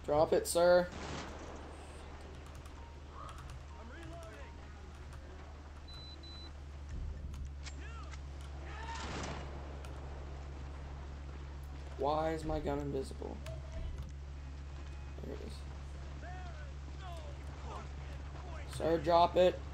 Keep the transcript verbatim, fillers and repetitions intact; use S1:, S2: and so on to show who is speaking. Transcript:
S1: Drop it, sir. Why is my gun invisible? There it is. Sir, drop it.